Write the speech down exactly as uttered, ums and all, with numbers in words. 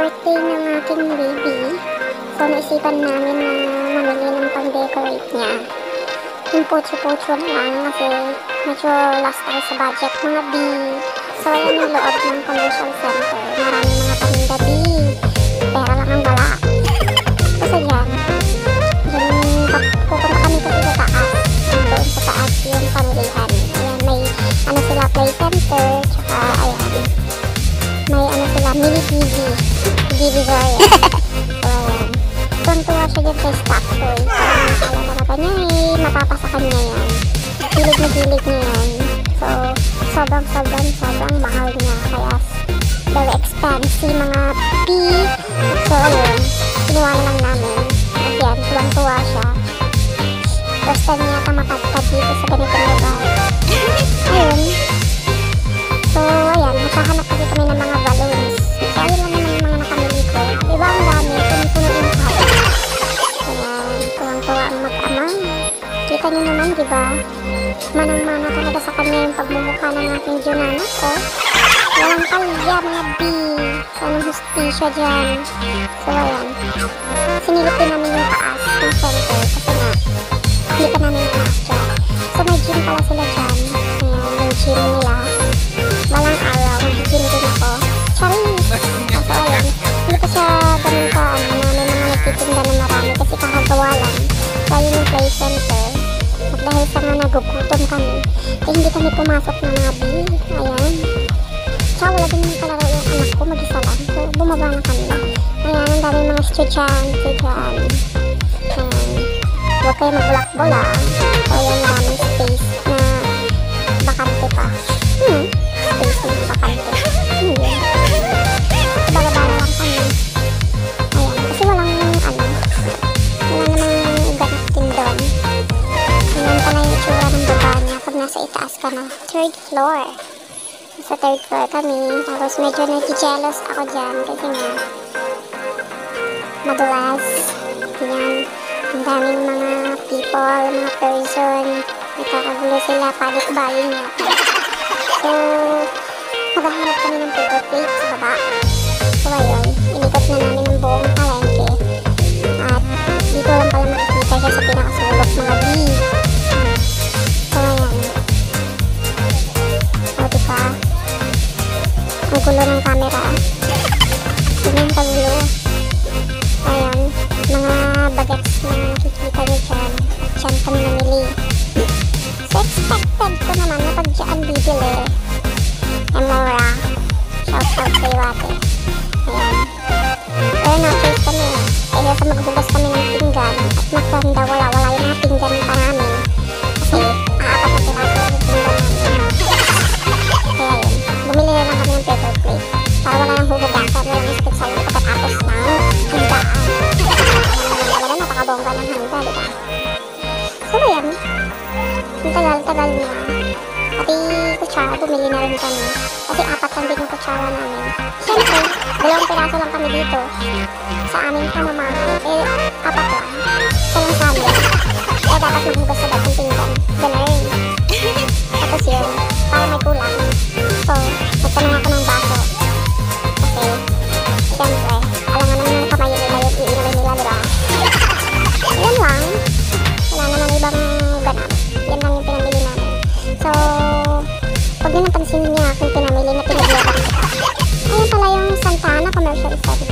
birthday ng aking baby. So, naisipan namin na mamili ng pang-decorate niya. Yung pocho-pocho na lang kasi medyo lost tayo sa budget, mga B. So, ayan yung loob ng commercial center. Maraming mga paninda B. Pera lang ang wala. Kasi yan, yung pupunta kami kasi sa taas. Doon sa taas yung pamilihan. Ayan, may ano sila, play center, tsaka ayan. May ano sila, mini T V. T V Victoria. So, ayan. Tuntua siya dyan kay stock toy. So, talaga niya eh, mapapasakan niya yan. Hilig na hilig niya yan. So, sobrang sobrang sobrang mahal niya. Kaya, very expensive mga P. So, ayun. Kinuha na lang namin. At yan, tuwang-tuwa siya. First time niya ata matagtag dito sa ganitong lugar. Ayun. So, ayan. Nakahanap kasi kami ng mga balloons. So, ayun lang naman yung mga nakamili ko. Diba ang dami? Puno-puno yung house. Ayan. Tuwang-tuwa ang mag-ama. Kita nyo naman, diba? Manang-mana talaga sa kanya yung pagmumukha ng aking Junana ko. Walang kalyam na B. Sanang hustisya dyan. So, ayan. Sinilip din namin yung taas ng center kasi nga, hindi pa namin nakasya. So, may gym pala sila dyan. Ayan, yung gym nila. Malang araw, mag-gym din ako. Charis! So, ayan. Hindi pa siya ganun ka, ano, na may mga nagtitinda na marami kasi kakagawa lang. So, ayun yung play center. At dahil sa nga nagugutom kami, eh hindi kami pumasok na mga B. Ayan. Tsaka wala din yung kalaro yung anak ko, mag-isa lang. So, bumaba na kami. Ayan, ang dami mga estudyante dyan. Ayan. Huwag kayo mag-blockball ah. So, ayan, maraming space na bakante pa. Hmm, space na bakante. Hmm, yun. So, balabala lang kami. Ayan, kasi walang, ano, wala namang ganatin doon. Ayan pala yung itsura ng baba niya pag nasa itaas ka na. Third floor. Sa third floor kami. Tapos medyo nag-jealous ako dyan kasi nga madulas. Ayan. Ang daming mga people, mga person. Nagkakagulo sila. Panik-baling niya. So, maghahanap kami ng paper plate sa baba. So, ayun. Inikot na namin ng buong palengke. At dito lang pala makikita siya sa pinakasulok mga B. So, ayan. O, diba? Ang gulo ng camera. Tignan yung kagulo. Ayan. Mga bagets na nakikita nyo dyan. Dyan kami namili. So, expected ko naman na pag dyan bibili. Emora. Shout out kay Wate. Ayan. Pero na-choice kami. Kaya sa maghugas kami ng pinggan. At magkanda wala-wala yung mga pinggan pa namin. Kasi aapat na piraso yung pinggan namin. Kaya yun. Bumili na lang kami ng paper plate. Para wala nang huhugasan. Wala nang sakit sa'yo pagkatapos ng handaan. Wala napakabongga ng handa, diba? So, ayan. Ang tagal-tagal na. Pati kutsara, bumili na rin kami. Kasi apat lang din yung kutsara namin. Siyempre, dalawang piraso lang kami dito. Sa aming pamamahay, eh, apat lang. Isa lang sa amin. Kaya dapat maghugas sa dating pinggan. Ganun. Tapos yun, para may kulang. So, nagtanong ako ng baso. Kasi, siyempre, alam nga naman yung kamay nila yung iinumin nila, diba? Yan lang. Wala naman ibang ganap. Yan lang yung pinamili namin. So, huwag nyo napansin niya kung pinamili na pinaglabang kita. Ayun pala yung Santa Ana Commercial Center.